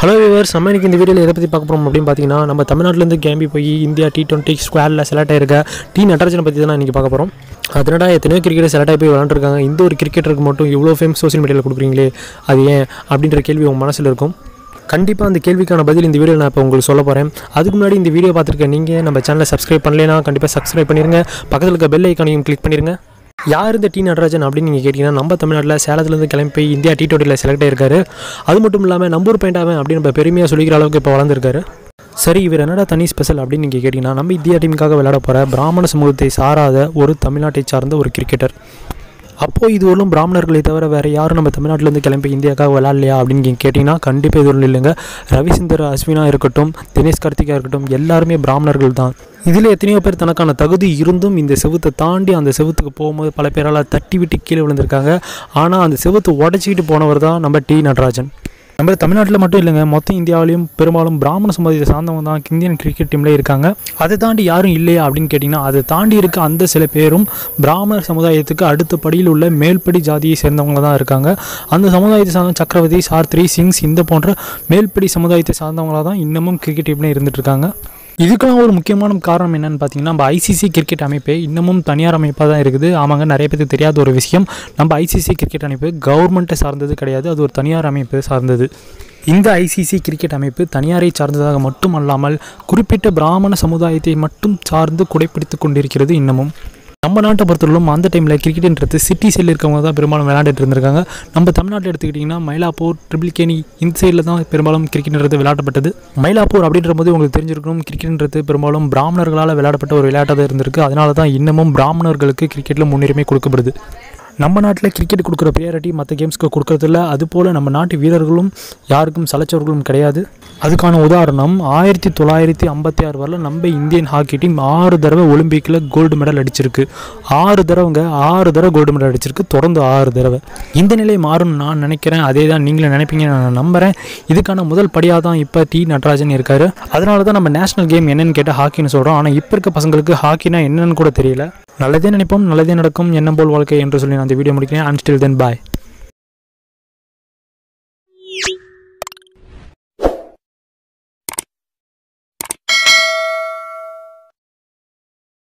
Hello viewers, நம்ம இன்றைக்கி இந்த வீடியோவில் எதை பற்றி பார்க்க போகிறோம் அப்படின்னு பார்த்தீங்கன்னா, நம்ம தமிழ்நாட்டிலேருந்து கிளம்பி போய் இந்தியா T20 ஸ்குவாடில் செலக்ட் ஆகிருக்க டி நடராஜனை பற்றி தான் இன்றைக்கி பார்க்க போகிறோம். அதனால எத்தனையோ கிரிக்கெட் செலக்ட் ஆகி போய் விளாண்டுருக்காங்க. இந்த ஒரு கிரிக்கெட்டருக்கு மட்டும் இவ்வளோ ஃபேம் சோஷியல் மீடியாவில் கொடுக்குறீங்களே, அது ஏன் அப்படின்ற கேள்வி உங்கள் மனசில் இருக்கும். கண்டிப்பாக அந்த கேள்விக்கான பதில் இந்த வீடியோவில் நான் இப்போ உங்களுக்கு சொல்ல போகிறேன். அதுக்கு முன்னாடி இந்த வீடியோ பார்த்துருக்கேன் நீங்கள் நம்ம சேனலை சப்ஸ்கிரைப் பண்ணலைன்னா கண்டிப்பாக சப்ஸ்கிரைப் பண்ணிடுங்க. பக்கத்தில் இருக்க பெல் ஐக்கானையும் கிளிக் பண்ணிடுங்க. யார் இந்த டி நடராஜன் அப்படின்னு நீங்கள் கேட்டிங்கன்னா, நம்ம தமிழ்நாட்டில் சேலத்துலேருந்து கிளம்பி போய் இந்தியா T20 செலக்ட் ஆகிருக்காரு. அது மட்டும் இல்லாமல் நம்பூர் பாயிண்டாவே அப்படின்னு நம்ம பெருமையாக சொல்லிக்கிற அளவுக்கு இப்போ வளர்ந்துருக்காரு. சரி, இவர் என்னடா தனி ஸ்பெஷல் அப்படின்னு நீங்கள் கேட்டிங்கன்னா, நம்ம இந்தியா டீமுக்காக விளையாட போகிற பிராமண சமூகத்தை சாராத ஒரு தமிழ்நாட்டை சார்ந்த ஒரு கிரிக்கெட்டர். அப்போது இது வரலும் பிராமணர்களை தவிர வேறு யாரும் நம்ம தமிழ்நாட்டிலேருந்து கிளம்பி இந்தியாவுக்காக விளையாடலையா அப்படின்னு கேட்டிங்கன்னா, கண்டிப்பாக இது ஒன்றும் இல்லைங்க. ரவிச்சந்தர் அஸ்வினா இருக்கட்டும், தினேஷ் கார்த்திகா இருக்கட்டும், எல்லாருமே பிராமணர்கள் தான். இதில் எத்தனையோ பேர் தனக்கான தகுதி இருந்தும் இந்த செவுத்தை தாண்டி அந்த செவுத்துக்கு போகும்போது பல பேரால் தட்டி விட்டு கீழே விழுந்திருக்காங்க. ஆனால் அந்த செவுத்தை உடச்சிக்கிட்டு போனவர் தான் நம்ம டி நடராஜன். நம்ம தமிழ்நாட்டில் மட்டும் இல்லைங்க, மொத்தம் இந்தியாவிலையும் பெரும்பாலும் பிராமண சமுதாயத்தை சார்ந்தவங்க தான் இந்தியன் கிரிக்கெட் டீமில் இருக்காங்க. அதை தாண்டி யாரும் இல்லையா அப்படின்னு கேட்டிங்கன்னா, அதை தாண்டி இருக்க அந்த சில பேரும் பிராமணர் சமுதாயத்துக்கு அடுத்த படியில் உள்ள மேல்படி ஜாதியை சேர்ந்தவங்க தான் இருக்காங்க. அந்த சமுதாயத்தை சார்ந்த சக்கரவர்த்தி, சார்த்ரி, சிங்ஸ் இந்த போன்ற மேல்படி சமுதாயத்தை சார்ந்தவங்களாக தான் இன்னமும் கிரிக்கெட் டீமில் இருந்துட்டு இருக்காங்க. இதுக்கெல்லாம் ஒரு முக்கியமான காரணம் என்னென்னு பார்த்தீங்கன்னா, நம்ம ஐசிசி கிரிக்கெட் அமைப்பு இன்னமும் தனியார் அமைப்பாக தான் இருக்குது. ஆமாங்க, நிறைய பேருக்கு தெரியாத ஒரு விஷயம், நம்ம ஐசிசி கிரிக்கெட் அமைப்பு கவர்மெண்ட்டை சார்ந்தது கிடையாது, அது ஒரு தனியார் அமைப்பு சார்ந்தது. இந்த ஐசிசி கிரிக்கெட் அமைப்பு தனியாரை சார்ந்ததாக மட்டும் அல்லாமல் குறிப்பிட்ட பிராமண சமுதாயத்தை மட்டும் சார்ந்து குடைப்பிடித்து கொண்டிருக்கிறது இன்னமும். நம்ம நாட்டை பொறுத்தவரைக்கும் அந்த டைமில் கிரிக்கெட்ன்றது சிட்டி சைடில் இருக்கவங்க தான் பெரும்பாலும் விளையாண்டுட்டு இருந்திருக்காங்க. நம்ம தமிழ்நாட்டில் எடுத்துக்கிட்டிங்கன்னா, மயிலாப்பூர், ட்ரிபிள்கேணி இந்த சைடில் தான் பெரும்பாலும் கிரிக்கெட்ன்றது விளையாடப்பட்டது. மயிலாப்பூர் அப்படின்ற போது உங்களுக்கு தெரிஞ்சிருக்கணும், கிரிக்கெட்ன்றது பெரும்பாலும் பிராமணர்களால் விளையாடப்பட்ட ஒரு விளையாட்டாக இருந்திருக்கு. அதனால தான் இன்னமும் பிராமணர்களுக்கு கிரிக்கெட்டில் முன்னுரிமை கொடுக்கப்படுது. நம்ம நாட்டில் கிரிக்கெட் கொடுக்குற ப்ரியாரிட்டி மற்ற கேம்ஸ்க்கு கொடுக்குறதில்ல. அதுபோல் நம்ம நாட்டு வீரர்களும் யாருக்கும் சலைச்சவர்களும் கிடையாது. அதுக்கான உதாரணம் 1956 வரல நம்ம இந்தியன் ஹாக்கி டீம் 6 தடவை ஒலிம்பிக்கில் கோல்டு மெடல் அடிச்சிருக்கு. 6 தடவை கோல்டு மெடல் அடிச்சிருக்கு, தொடர்ந்து 6 தடவை. இந்த நிலை மாறும்னு நான் நினைக்கிறேன். அதே தான் நீங்களும் நினைப்பீங்கன்னு நான் நம்புகிறேன். இதுக்கான முதல் படியாக தான் இப்போ டி நடராஜன் இருக்கார். அதனால தான் நம்ம நேஷனல் கேம் என்னென்னு கேட்டால் ஹாக்கின்னு சொல்கிறோம். ஆனால் இப்போ இருக்க பசங்களுக்கு ஹாக்கினா என்னென்னு கூட தெரியல. நல்லதே நினைப்போம், நல்லதே நடக்கும், எண்ணம் போல் வாழ்க்கை என்று சொல்லி நான் அந்த வீடியோ முடிக்கிறேன். அன்டில் தென் பாய்.